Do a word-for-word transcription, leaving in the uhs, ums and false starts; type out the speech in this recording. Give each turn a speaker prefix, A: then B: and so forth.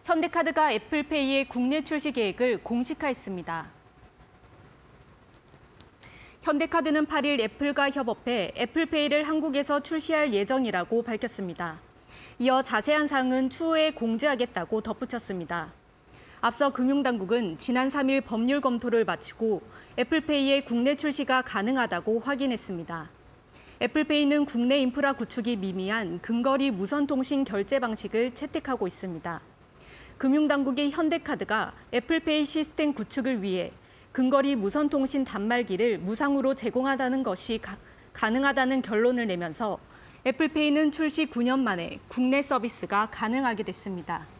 A: 현대카드가 애플페이의 국내 출시 계획을 공식화했습니다. 현대카드는 팔 일 애플과 협업해 애플페이를 한국에서 출시할 예정이라고 밝혔습니다. 이어 자세한 사항은 추후에 공지하겠다고 덧붙였습니다. 앞서 금융당국은 지난 삼 일 법률 검토를 마치고 애플페이의 국내 출시가 가능하다고 확인했습니다. 애플페이는 국내 인프라 구축이 미미한 근거리 무선통신 결제 방식을 채택하고 있습니다. 금융당국이 현대카드가 애플페이 시스템 구축을 위해 근거리 무선통신 단말기를 무상으로 제공하다는 것이 가, 가능하다는 결론을 내면서 애플페이는 출시 구 년 만에 국내 서비스가 가능하게 됐습니다.